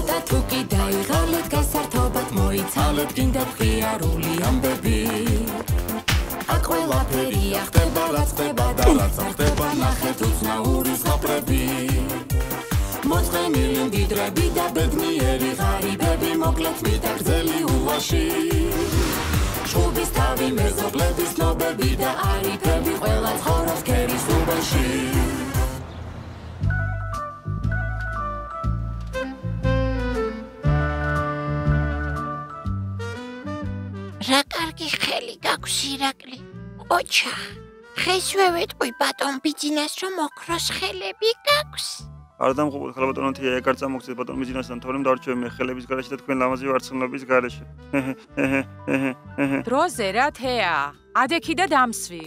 და თუ კი დაიღალეთ გასართობად მოიცალეთ გინდათ ღიარული ამბები აქ ყველაფერია ხდება რაც ხდება და რაც არ ხდება ნახეთ უცნაური ზღაპრები მოწყენილი მდიდრები და ბედნიერი ღარიბები მოკლეთ მიტაგრძელი ულაში შუბის თავი მეზობლების ნობები და არიფები ყველა ცხოვრობს ქერის უბანში რა კარგი ხელი გაქვს ირაკლი ოჩა ხეს ვევეტყვი ბატონ ბიძინას რომ ოქროს ხელები გაქვს არ დამღუპოთ ხლა ბატონო თია ეგ არ წამოგცეთ ბატონ ბიძინასთან თორემ დავარჩევი მე ხელების გარეშე და თქვენ ლამაზი ვარცხნილობის გარეშე დროზე რა თეა ადექი და დამსვი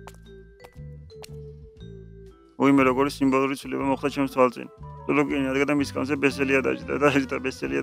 უიმე როგორი სიმბოლური ცვლილება მოხდა ჩემს თვალწინ ლოგინი ადგა და მის კანზე ბესელია დაჯდა ბესელია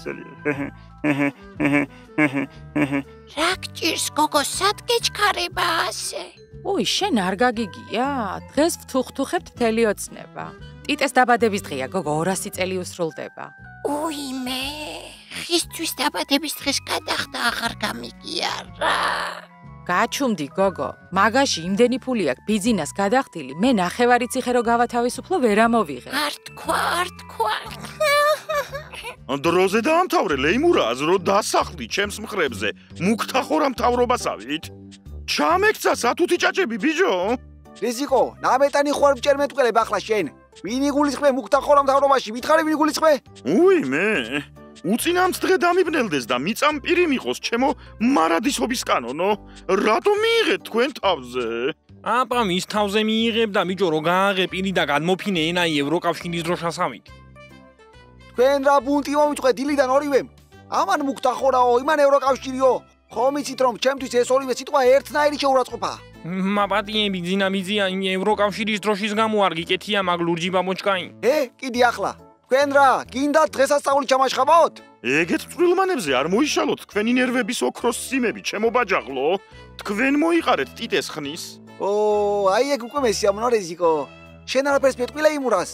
რა გჭირს გოგო სად გეჩქარება ასე უი შენ არ გაგიგია დღეს ვთუხთუხებთ მთელი ოცნება ტიტეს დაბადების დღეა გოგო 200 წელი უსრულდება უიმე ხისთვის დაბადების დღეს გადახდა აღარ გამიგია რა გაჩუმდი გოგო მაგაში იმდენი ფული აქვს ბიძინას გადახდილი მე ნახევარი ციხე რო გავათავისუფლო ვერ ამოვიღე არ თქვა დროზე დაამთავრე ლეიმურაზ რო დასახლდი ჩემს მხრებზე მუქთახორა მთავრობასავით ჩამექცა სათუთი ჭაჭები ბიჭო რიზიკო ნამეტანი ხوار მჭერმეტყველებ ახლა შენ ვინ იგულისხმე მუქთახორა მთავრობაში მითხარი ვინ იგულისხმე უი მე უწინამთ დღე დამიბნელდეს და მიწამპირი მიყოს ჩემო მარადისობის კანონო რატომ მიიღეთ თქვენ თავზე აპა მის თავზე მიიღებ და მიჯო რო გააღე და გადმოფინე ენაი ევროკავშირის დროშასავით თქვენ რა ბუნტი მომიწყვე დილიდან ორივემ ამან მუქთახორაო იმან ევროკავშირიო ხომ იცით რომ ჩემთვის ეს ორივე სიტყვა ერთნაირი შეურაცხყოფა მაპატიები ძინამიძია ევროკავშირის დროშის გამო არ გიკეთია მაგ ლურჯი ბამოჭკაი კიდი ახლა თქვენ რა გინდათ დღესასწაული ჩამაშხაბოთ ეგეთ წვრილმანებზე არ მოიშალოთ თქვენი ნერვების ოქროს სიმები ჩემო ბაჯაღლო თქვენ მოიყარეთ ტიტეს ხნის აი ეგ უკვე მესიამოვნო რიზიკო შენ არაფერს მეტყვილე იმურას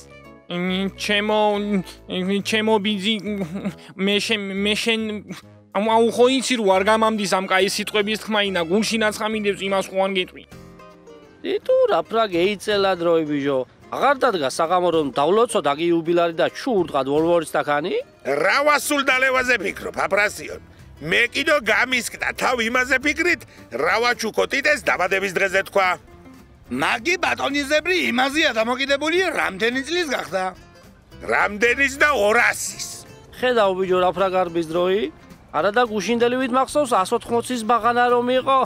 ჩემო ბიძი მე შენ აუ ხო იცი რო არ გამამდის ამ კაი სიტყვების თქმაინა გულში ნაცხამიდებს იმას ხო არ გეტყვი ტიტუ რა ფრაგ ეიწელა დროი ბიჟო აღარ დადგა საღამო რომ დავლოცო დაგი იუბილარი და ჩურდღად ვოლვორის თაქანი რა ვასულდალევაზე ფიქრობ აფრასიონ მე კიდო გამისკდა თავ იმაზე ფიქრით რა ვაჩუკო ტიტეს დაბადების დღეზე თქვა მაგი ბატონიზებრი იმაზეა დამოკიდებული რამდენი წლის გახდა რამდენის და 200-ის ხედავ ბიჯო რა ფრაგ არბის დროი არა და გუშინდელივით მახსოვს 180-ის ბაღანა რომ იყო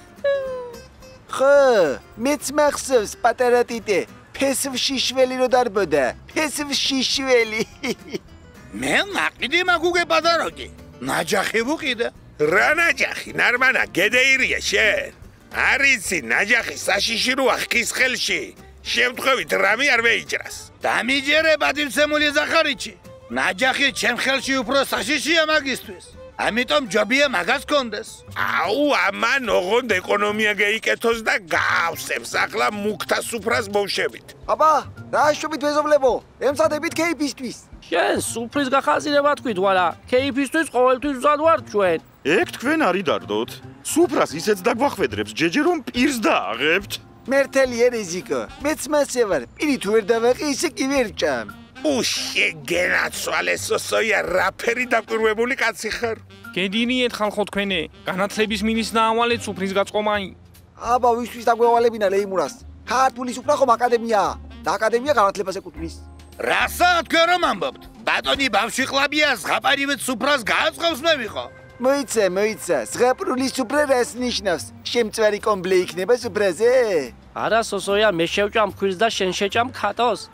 ხო მეც მახსოვს პატარა ტიტე ფესვში შველი რო დარბოდა ფესვში შველი მე ნაყიდი მაგუგე პატაროკი ნაჯახი ვუყიდა რა ნაჯახი ნარმანა გედეირია შენ არიცი ნაჯახი საშიში როა ხის ხელში შემთხვევით რამე არ მეიჭრას დამიჯერე ბადივცემული ზახარიჩი ნაჯახი ჩემ ხელში უფრო საშიშია მაგისთვის ამიტომ ჯობია მაგას კონდეს აუ ამან ოღონდ ეკონომია გეიკეთოს და გავსებს ახლა მუქთა სუფრას მოვშებით აბა რა შუბით ვეზობლებო ემსადებით კეიფისთვის შენ სუფრის გახაზინება თქვით ვარა კეიფისთვის ყოველთვის ვზად ვართ ჩვენ ეგ თქვენ არიდარდოთ სუფრას ისეც დაგვახვედრებს ჯეჯე რომ პირს დააღებთ მერთელი ერიზიკო მეც მასე ვარ პირი თუ ვერ დავაყი ისე კი ვერ ჭამ უშე გენაცვალე სოსოია რაფერი დაკვირვებული კაცი ხარ გედინიეთ ხალხო თქვენე განათლების მინის დაავალეთ სუფრის გაწყომაი აბა ვისთვის დაგვევალებინა ლეიმურას ქართული სუფრა ხომ აკადემიაა და აკადემია განათლებას ეკუთვნის რასა თქვენ რომ ამბობთ ბატონი ბავშვი ყლაბია ზღაპარივით სუფრას გააწყობს მე ვიყო მოიცა ზღაპრული სუფრა რას ნიშნავს შემწვარი კომბლე იქნება სუფრაზე არა სოსოია მე შევჭამ ქვირს და შენ შეჭამ ქატოს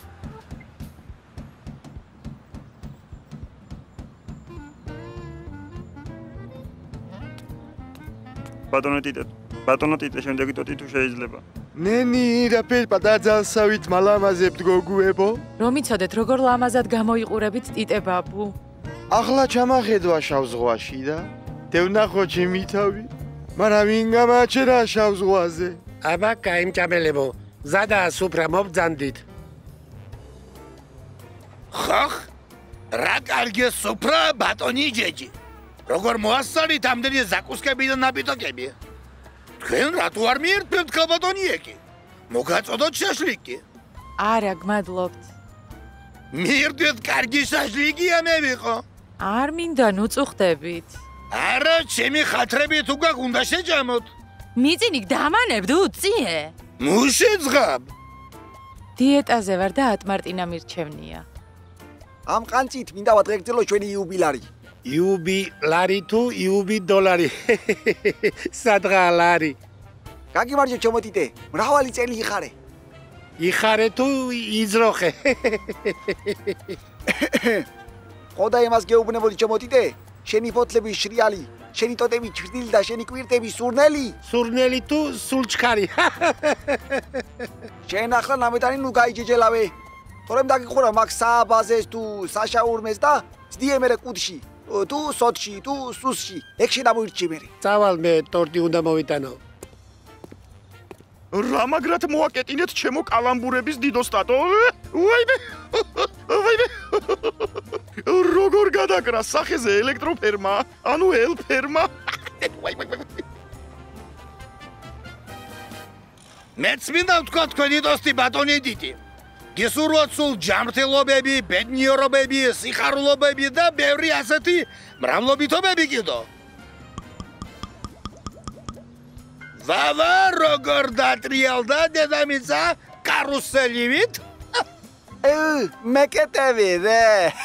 ბატონო ტიტე შემდეგი ტოტი თუ შეიძლება ნენი რაფერ პატარძალსავით მალამაზებთ გოგუებო რომ იცოდეთ როგორ ლამაზად გამოიყურებით ტიტე ბაბუ ახლა ჩამახედვა შავ ზღვაში და დევნახო ჩემი თავი მაგრამ ვინ გამაჩერა შავ ზღვაზე აბა კაიმჭამელებო ზადა სუფრა მობძანდით ხახ რა კარგი სუფრა ბატონი ჯეჯი. როგორ მოასწარით ამდენი ზაკუსკები და ნაპიტოკები? თქვენ რატო არ მიერთებთ ქალბატონი ეკი? მოგაწოდოთ შაშლიკი. არა, გმადლობთ. მიერთვით კარგი შაშლიკია მე ვიყო. არ მინდა უწუხდებით. არა, ჩემი ხათრებით უგაკ უნდა შეჭამოთ. მიწინიკ დამანებდ უწიე? მუშეძღაბ. დიეტაზე ვარ და ატმარტინა მირჩევნია. ამ ყანწით მინდა ვადღეგრძელო ჩვენი იუბილარი. იუბილარი თუ იუბი დოლარი? სადღალარი. გაგიმარჯო ჩემო ტიტე, მრავალი წელი იხარე. იხარე თუ იზროხე? ხოდა იმას გეუბნებოდი ჩემო ტიტე, შენი ფოთლები შრიალი, შენი ტოტები ჩრდილი და შენი კვირტები სურნელი. სურნელი თუ სულჩქარი? შენ ახლა ნამეტანი ნუ გაიჯეჯელავე. თორემ დაგიხურა მაგ სააბაზეს თუ საშაურმეს და ძდიე მერე კუდში, თუ სოთში, თუ სუსში. ეგ შედამოირჩი მერე. წავალ მე ტორტი უნდა მოვიტანო. რა მაგრად მოაკეტინეთ ჩემო კალამბურების დიდოსტატო? ვაიმე! ვაიმე! როგორ გადაკრა სახეზე ელექტროფერმა, ანუ ელფერმა? მეც მინდა ვთქვა თქვენი ტოსტი ბატონი დიტი. გესურვოთ სულ ჯანმრთელობები, ბედნიერობები, სიხარულობები და ბევრი ასეთი მრავლობითობები კიდო. ვავა, როგორ დატრიალდა დედამიწა კარუსელივით? მეკეტები ρε.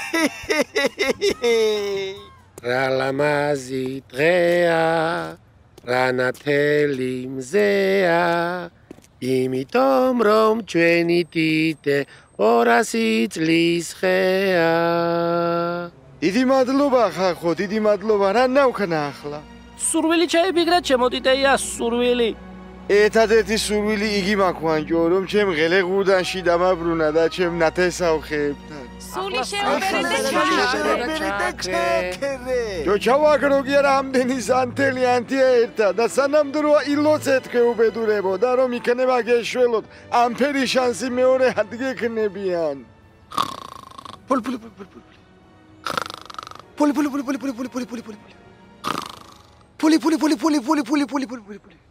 რა ლამაზი დღეა, რა ნათელი მზეა, იმიტომ რომ ჩვენი ტიტე 200 წლის ხეა. დიდი მადლობა ხახო, დიდი მადლობა, რა ნავქნა ახლა? სურვილი ჩაებიგრა ჩემო ტიტეია, სურვილი. ერთადერთი სურვილი იგი მაქვანჯო, რომ ჩემ ღელე ღუდანში დამაბრუნა და ჩემ ნათესავხეებთან. სული შეუბერეთ ჯო ჩავაგროგი რამდენი ზანთელი ანთია ერთა და სანამ დროა ილოც ეთქე უბედურებო და რომ იქნება გეშველოთ ამფერი შანსი მეორე ადგექნებიან. პული პული პული პული პული პული პული პული პული პული პული პული პული Puli puli puli puli puli puli puli puli puli puli.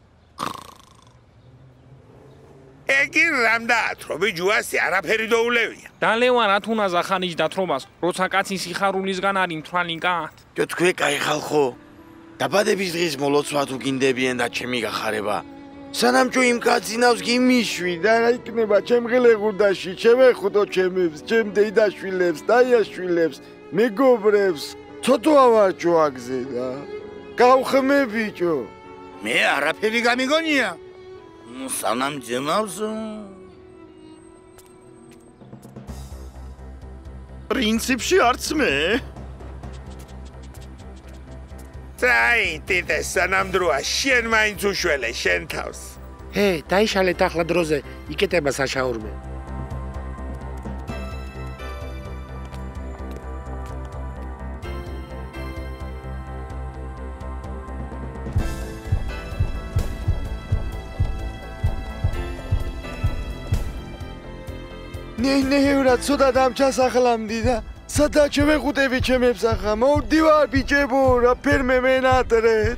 Egi ramda trobi juasi araperi doulevia. დალევა რა თუნაზა ხანიშდა თრობას, როცა კაცი სიხარულისგან არის მთვალი კაც. ჯო თქვენ კაი ხალხო. დაბადების დღის მოლოცვა თუ გინდებიან და ჩემი გახარება. სანამ ჯო იმ კაცინავს გიმიშვი და რა იქნება ჩემ ღელე ღუდაში, ჩემეხუდო ჩემებს, ჩემ დეიდაშვილებს, დაიაშვილებს, მეგობრებს. ცოტა ავარჯო აგზე და გავხმე ბიჭო. მე არაფერი გამიგონია. სანამ ძემავს პრინციპში არც მე. წაი, ტიტე, სანამ დროა შენ მაინც უშველე შენ თავს. დაიშალეთ ახლა დროზე, იკეტება საშაურმე. ნეევრა ცოტა დამჩასახლამდი და სადა შევეხუტები ჩემებს ახლა მოვდივარ ბიჭებო რა ფერმე მენატრეთ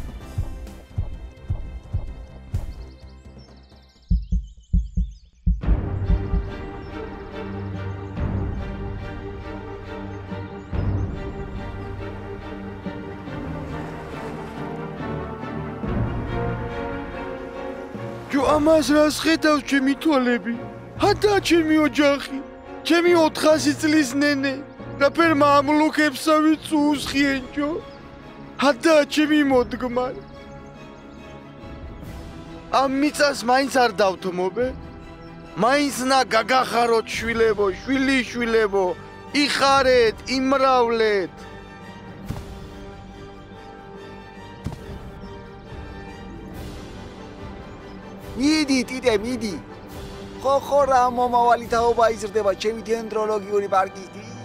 ჯო ამას რას ხედავს ჩემი თვალები ჰადა ჩემი ოჯახი, ჩემი 400 წლის ნენე, რაფერ მამლუქებსავით უსხიენჯო. ჰადა ჩემი მოდგმარ. ამ მიწას მაინც არ დავთმობე. მაინც ნა გაგახაროთ შვილებო, შვილიშვილებო, იხარეთ, იმრავლეთ. მიდი, ტიტე, მიდი. ხო რა მომავალი თაობა იზრდება ჩემი დენდროლოგიური პარკის